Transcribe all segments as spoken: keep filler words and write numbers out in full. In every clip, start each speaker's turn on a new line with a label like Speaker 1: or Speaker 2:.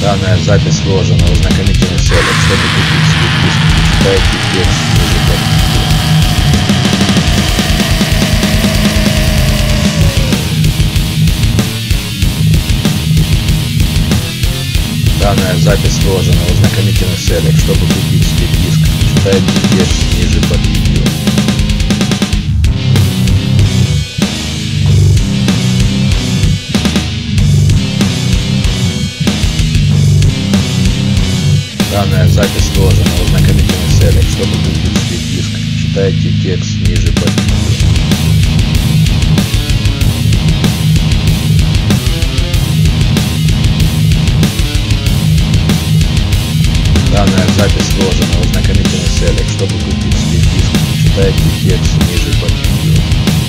Speaker 1: Данная запись сложена в ознакомительных целях. Чтобы купить себе диск, читайте текст ниже под видео. Данная запись сложена в ознакомительных целях. Чтобы купить себе диск, читайте текст ниже под видео. Данная запись сложена в ознакомительных целях. Чтобы купить себе диск, читайте текст ниже под видео. Данная запись сложена в ознакомительных целях. Чтобы купить себе диск, читайте текст ниже под видео.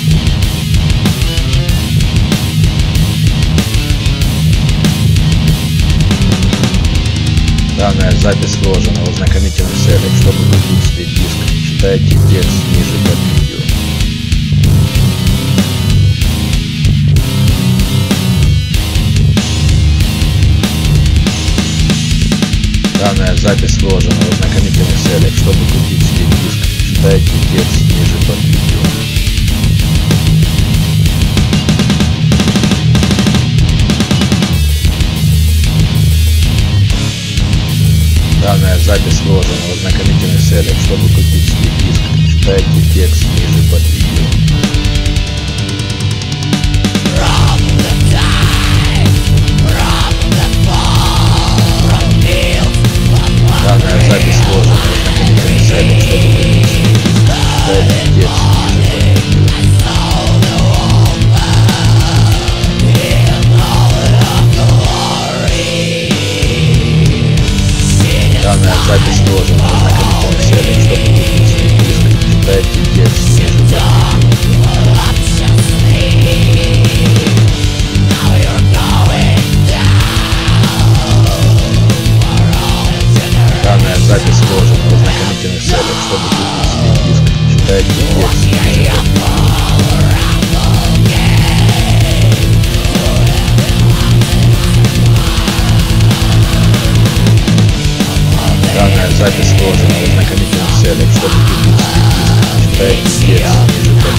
Speaker 1: Данная запись сложена в ознакомительных целях. Чтобы купить себе диск, читайте текст ниже под видео. Данная запись сложена в ознакомительных целях. Чтобы купить себе диск, читайте текст ниже под видео. Данная запись сложена в ознакомительных целях. Чтобы купить себе диск, читайте текст ниже под видео. Данная запись сложена в ознакомительных целях. Чтобы купить себе диск, читайте текст ниже под видео. Данная запись сложена в ознакомительных целях. Чтобы купить себе диск, читайте текст ниже под Данная запись сложена в ознакомительных целях. Чтобы купить себе диск, читайте текст ниже под Данная запись сложена в ознакомительных целях. Чтобы купить себе диск, читайте текст ниже под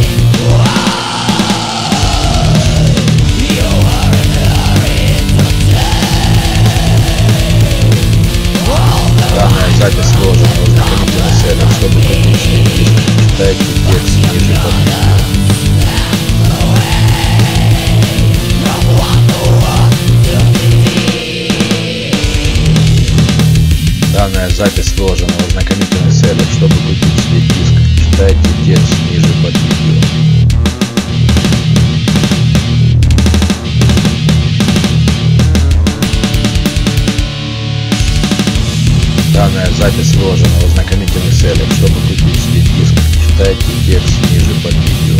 Speaker 1: Данная запись сложена в ознакомительных целях. Чтобы купить себе диск, читайте текст ниже под Данная запись сложена в ознакомительных целях. Чтобы купить себе диск, читайте текст ниже под видео. Данная запись сложена в ознакомительных целях. Чтобы купить себе диск, читайте текст ниже под видео.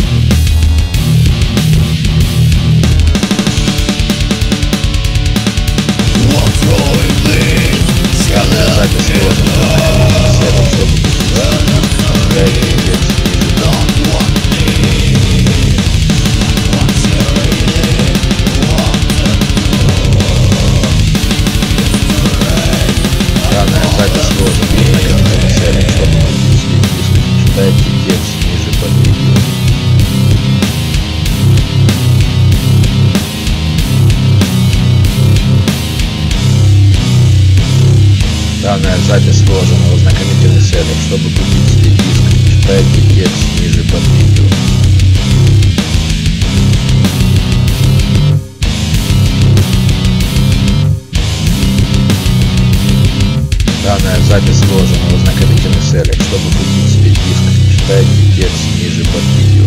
Speaker 1: Данная запись сложена в ознакомительных целях. Чтобы купить себе диск, читайте текст ниже под Данная запись сложена в ознакомительных целях. Чтобы купить себе диск, читайте текст ниже под видео. Данная запись сложена в ознакомительных целях. Чтобы купить себе диск, читайте текст ниже под видео. Данная запись сложена в ознакомительных целях. Чтобы купить себе диск, читайте текст ниже под видео.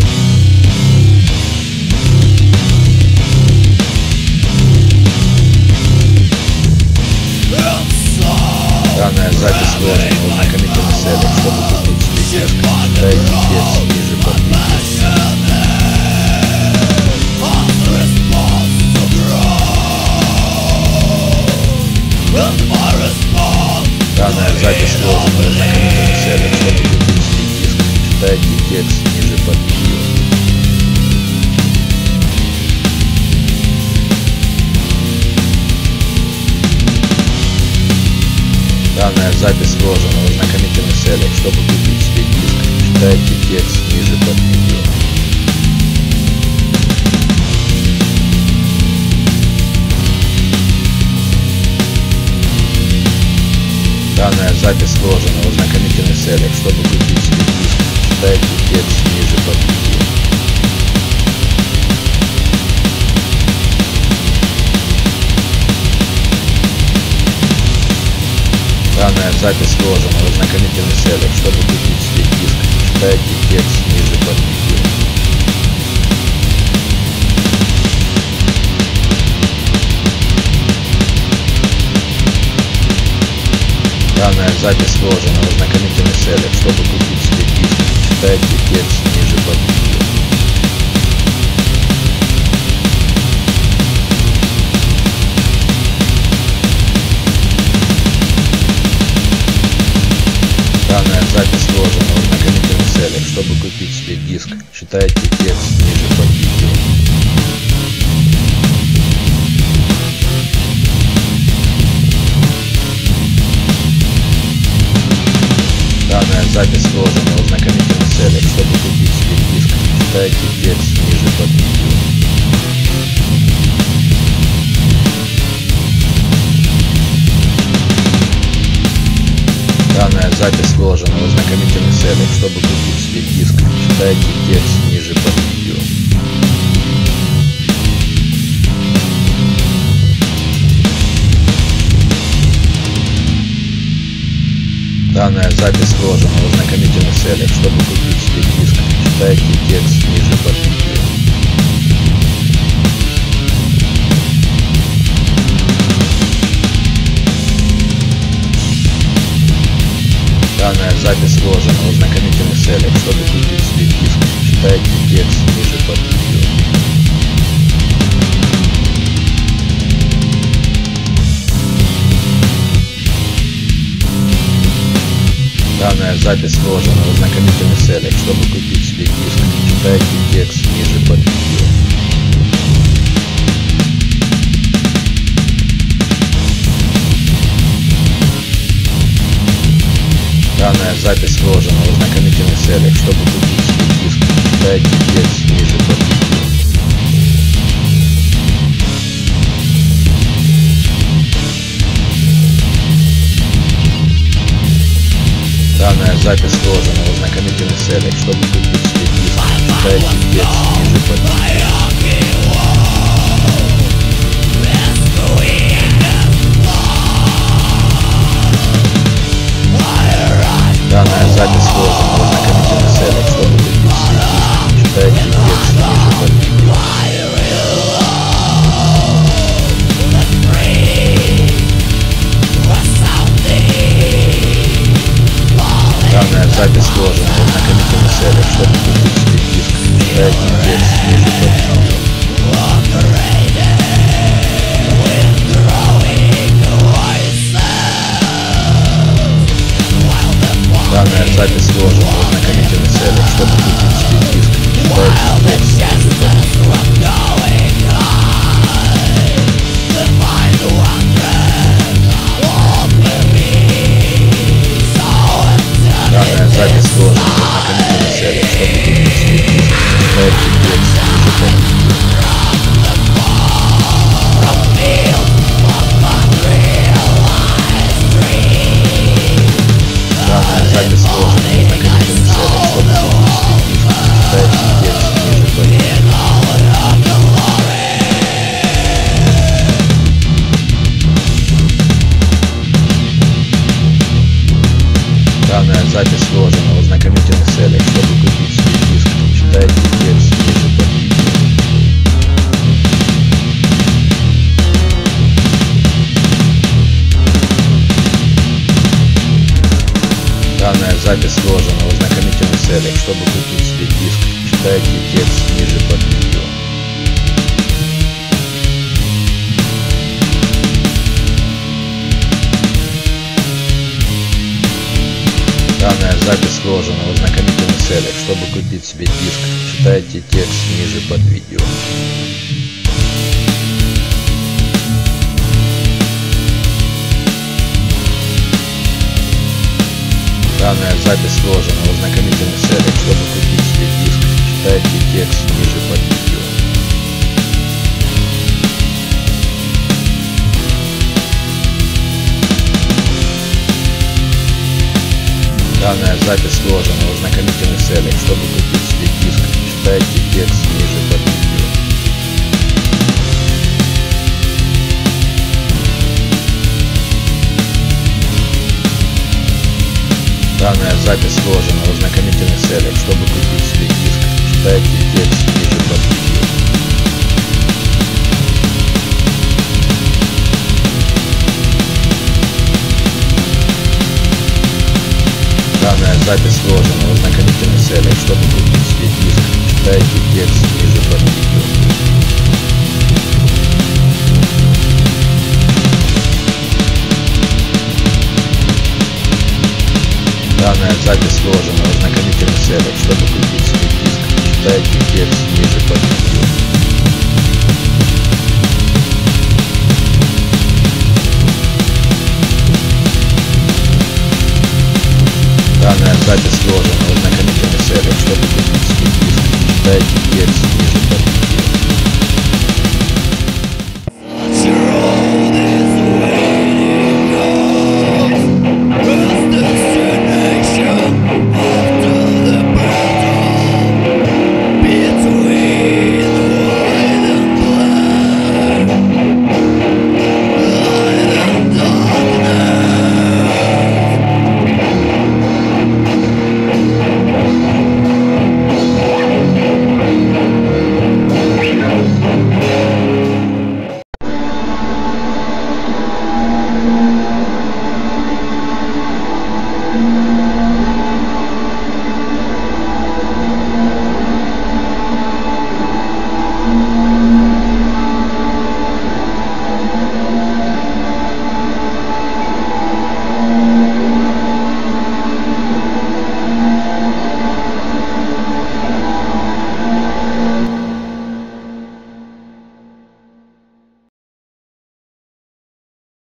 Speaker 1: Данная запись сложена в ознакомительных целях. Чтобы купить себе диск, читайте текст ниже под видео. Данная запись сложена в ознакомительных целях. Чтобы купить себе диск, читайте текст ниже под видео. запись сложена в ознакомительных целях. Чтобы купить себе диск, читайте текст ниже под видео. Данная запись сложена в ознакомительных целях. Чтобы купить себе диск, читайте текст ниже под видео. Данная запись сложена в ознакомительных целях. Чтобы купить себе диск, читайте текст ниже под видео. Данная запись сложена в ознакомительных целях. Чтобы купить себе диск, читайте текст ниже под видео. Данная запись сложена в ознакомительных целях. Чтобы купить себе диск, читайте текст ниже под видео. Данная запись сложена в ознакомительных целях. Чтобы купить себе диск, читайте текст ниже под видео. Данная запись сложена в ознакомительных целях. Чтобы купить себе диск, читайте текст ниже под видео. Данная запись сложена в ознакомительных целях. Чтобы купить себе диск, читайте текст ниже под видео. Данная запись сложена в ознакомительных целях. Чтобы купить себе диск, читайте текст ниже под видео. Данная запись сложена в ознакомительных целях. Чтобы купить себе диск, читайте текст ниже под видео. Данная запись сложена в ознакомительных целях. Чтобы купить себе диск, читайте текст ниже под видео. Данная запись сложена в ознакомительных целях. Чтобы купить себе диск, читайте текст ниже под видео. Данная запись сложена в ознакомительных целях. Чтобы купить себе диск, читайте текст ниже под видео. Данная запись сложена в ознакомительных целях. Чтобы купить себе диск, читайте текст ниже под видео. Данная запись сложена в ознакомительных целях. Чтобы купить себе диск, читайте текст ниже под видео. Данная запись сложена в ознакомительных целях. Чтобы купить себе диск, читайте текст ниже под видео. Данная запись сложена в ознакомительных целях. Чтобы купить себе диск, читайте текст ниже под видео. Данная запись сложена в ознакомительных целях. Чтобы купить себе диск, читайте текст ниже под видео. Данная запись сложена в ознакомительных целях. Чтобы купить себе диск, читайте текст ниже под видео. Данная запись сложена в ознакомительных целях. Чтобы купить себе диск, читайте текст ниже под видео. Данная запись сложена в ознакомительных целях. Чтобы купить себе диск, читайте текст ниже под видео. Данная запись сложена в ознакомительных целях. Чтобы купить себе диск, читайте текст ниже под видео. Данная запись сложена в ознакомительных целях. Чтобы купить себе диск, читайте текст ниже под видео. Данная запись сложена в ознакомительных целях. Чтобы купить себе диск, читайте текст ниже.